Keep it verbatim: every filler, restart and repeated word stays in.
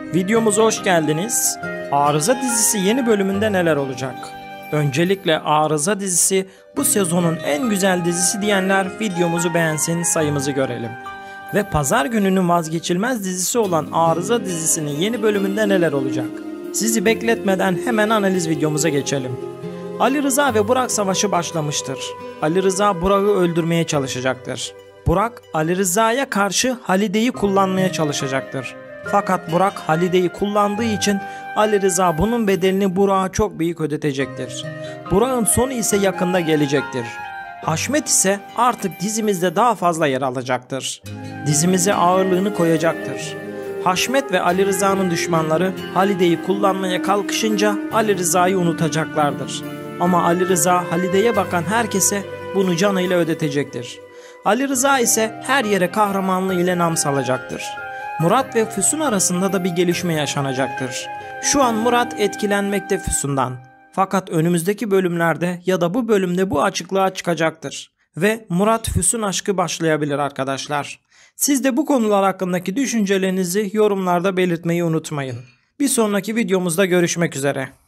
Videomuza hoş geldiniz. Arıza dizisi yeni bölümünde neler olacak? Öncelikle Arıza dizisi bu sezonun en güzel dizisi diyenler videomuzu beğensin, sayımızı görelim. Ve pazar gününün vazgeçilmez dizisi olan Arıza dizisinin yeni bölümünde neler olacak? Sizi bekletmeden hemen analiz videomuza geçelim. Ali Rıza ve Burak savaşı başlamıştır. Ali Rıza Burak'ı öldürmeye çalışacaktır. Burak Ali Rıza'ya karşı Halide'yi kullanmaya çalışacaktır. Fakat Burak Halide'yi kullandığı için Ali Rıza bunun bedelini Burak'a çok büyük ödetecektir. Burak'ın sonu ise yakında gelecektir. Haşmet ise artık dizimizde daha fazla yer alacaktır. Dizimize ağırlığını koyacaktır. Haşmet ve Ali Rıza'nın düşmanları Halide'yi kullanmaya kalkışınca Ali Rıza'yı unutacaklardır. Ama Ali Rıza Halide'ye bakan herkese bunu canıyla ödetecektir. Ali Rıza ise her yere kahramanlığı ile nam salacaktır. Murat ve Füsun arasında da bir gelişme yaşanacaktır. Şu an Murat etkilenmekte Füsun'dan. Fakat önümüzdeki bölümlerde ya da bu bölümde bu açıklığa çıkacaktır. Ve Murat Füsun aşkı başlayabilir arkadaşlar. Siz de bu konular hakkındaki düşüncelerinizi yorumlarda belirtmeyi unutmayın. Bir sonraki videomuzda görüşmek üzere.